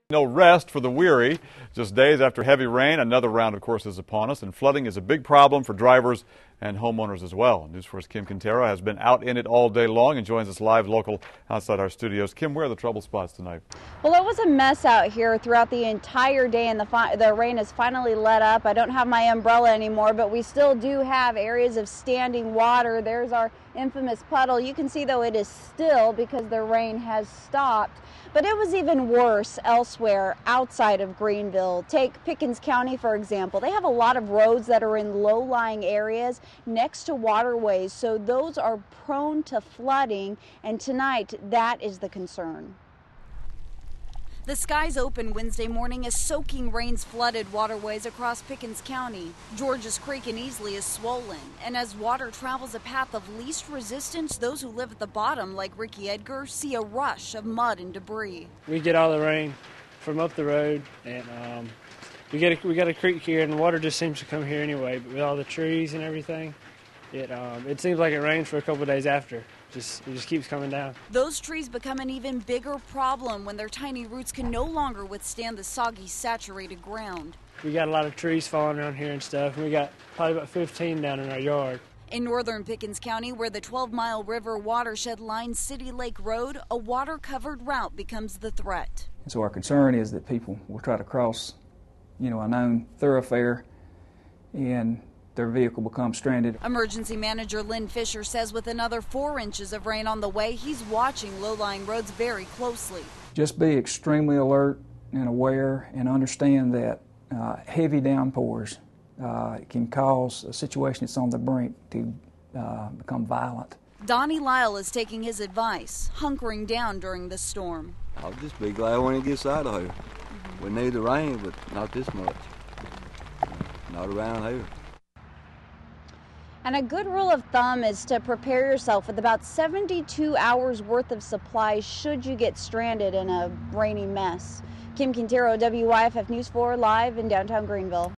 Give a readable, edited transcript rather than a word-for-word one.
No rest for the weary. Just days after heavy rain, another round, of course, is upon us, and flooding is a big problem for drivers and homeowners as well. News 4's Kim Quintero has been out in it all day long and joins us live local outside our studios. Kim, where are the trouble spots tonight? Well, it was a mess out here throughout the entire day, and the rain has finally let up. I don't have my umbrella anymore, but we still do have areas of standing water. There's our infamous puddle. You can see, though, it is still because the rain has stopped. But it was even worse elsewhere outside of Greenville. Take Pickens County, for example. They have a lot of roads that are in low-lying areas next to waterways, so those are prone to flooding, and tonight that is the concern. The skies open Wednesday morning as soaking rains flooded waterways across Pickens County. Georges Creek in Easley is swollen, and as water travels a path of least resistance, those who live at the bottom, like Ricky Edgar, see a rush of mud and debris. We get all the rain from up the road, and we got a creek here, and the water just seems to come here anyway. But with all the trees and everything, it seems like it rains for a couple of days after. It just keeps coming down. Those trees become an even bigger problem when their tiny roots can no longer withstand the soggy, saturated ground. We got a lot of trees falling around here and stuff, and we got probably about 15 down in our yard. In northern Pickens County, where the 12-mile river watershed lines City Lake Road, a water-covered route becomes the threat. And so our concern is that people will try to cross, a known thoroughfare, and their vehicle becomes stranded. Emergency manager Lynn Fisher says with another 4 inches of rain on the way, he's watching low-lying roads very closely. Just be extremely alert and aware and understand that heavy downpours can cause a situation that's on the brink to become violent. Donnie Lyle is taking his advice, hunkering down during the storm. I'll just be glad when it gets out of here. We need the rain, but not this much. Not around here. And a good rule of thumb is to prepare yourself with about 72 hours worth of supplies should you get stranded in a rainy mess. Kim Quintero, WYFF News 4, live in downtown Greenville.